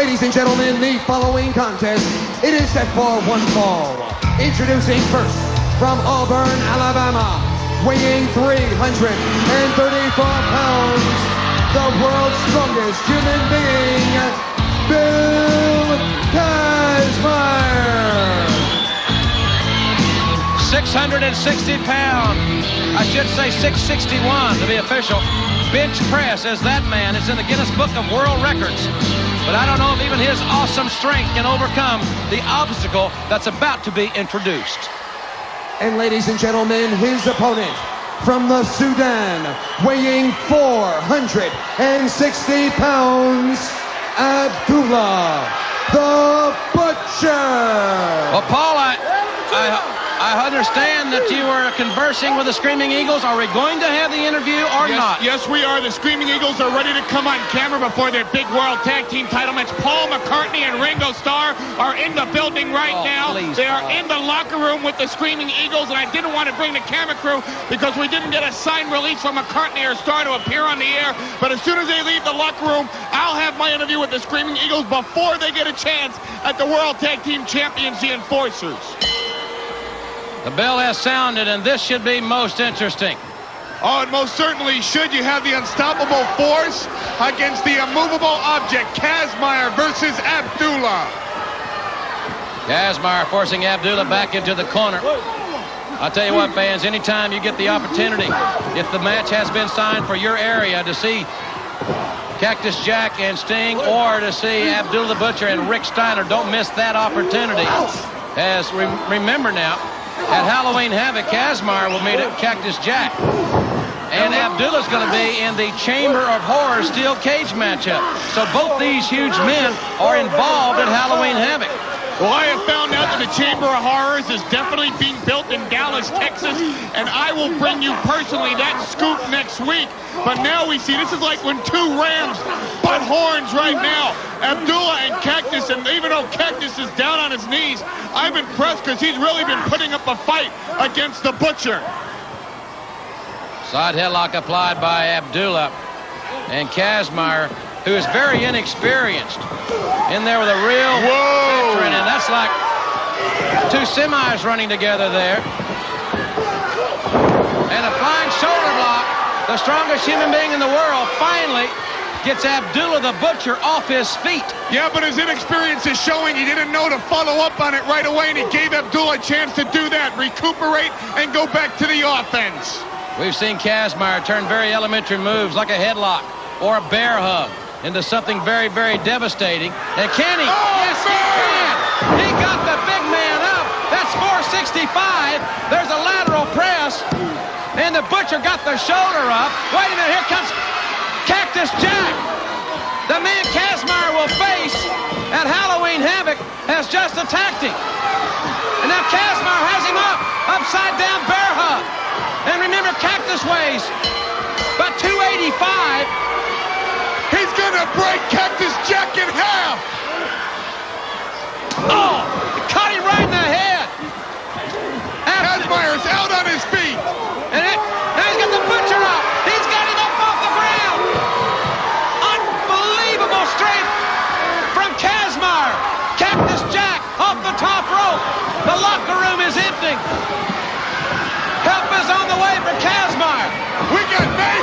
Ladies and gentlemen, the following contest, it is set for one fall. Introducing first, from Auburn, Alabama, weighing 334 pounds, the world's strongest human being, Bill Kazmaier. 660 pound, I should say 661 to be official, bench press as that man is in the Guinness Book of World Records. But I don't know if even his awesome strength can overcome the obstacle that's about to be introduced. And ladies and gentlemen, his opponent from the Sudan, weighing 460 pounds, Abdullah, the Butcher. Well, Paul, I understand that you were conversing with the Screaming Eagles. Are we going to have the interview or not? Yes, we are. The Screaming Eagles are ready to come on camera before their big World Tag Team title match. Paul McCartney and Ringo Starr are in the building right now. Please, they are in the locker room with the Screaming Eagles, and I didn't want to bring the camera crew because we didn't get a signed release from McCartney or Starr to appear on the air. But as soon as they leave the locker room, I'll have my interview with the Screaming Eagles before they get a chance at the World Tag Team Champions, the Enforcers. The bell has sounded, and this should be most interesting. Oh, it most certainly should. You have the unstoppable force against the immovable object. Kazmaier versus Abdullah. Kazmaier forcing Abdullah back into the corner. I'll tell you what, fans, anytime you get the opportunity, if the match has been signed for your area to see Cactus Jack and Sting, or to see Abdullah the Butcher and Rick Steiner, don't miss that opportunity. As remember now, at Halloween Havoc, Kazmaier will meet at Cactus Jack. And Abdullah's going to be in the Chamber of Horrors steel cage matchup. So both these huge men are involved at Halloween Havoc. Well, I have found out that the Chamber of Horrors is definitely being built in Dallas, Texas, and I will bring you personally that scoop next week. But now we see this is like when two rams butt horns right now. Abdullah and Cactus, and even though Cactus is down on his knees, I'm impressed because he's really been putting up a fight against the Butcher. Side headlock applied by Abdullah, and Kazmaier, who is very inexperienced, in there with a real veteran, and that's like two semis running together there. And a fine shoulder block. The strongest human being in the world finally gets Abdullah the Butcher off his feet. Yeah, but his inexperience is showing. He didn't know to follow up on it right away, and he gave Abdullah a chance to do that, recuperate, and go back to the offense. We've seen Kazmaier turn very elementary moves like a headlock or a bear hug into something very, very devastating. And can he? Oh, yes, he can! He got the big man up. That's 465. There's a lateral press. And the Butcher got the shoulder up. Wait a minute, here comes Cactus Jack. The man Kazmaier will face at Halloween Havoc has just attacked him. And now Kazmaier has him up, upside down bear hug. And remember, Cactus weighs about 285. He's gonna break Cactus Jack in half. Oh, caught him right in the head. Kazmaier's out on his feet. And now he's got the Butcher up. He's got him up off the ground. Unbelievable strength from Kazmaier. Cactus Jack off the top rope. The locker room is empty. Help is on the way for Kazmaier. We got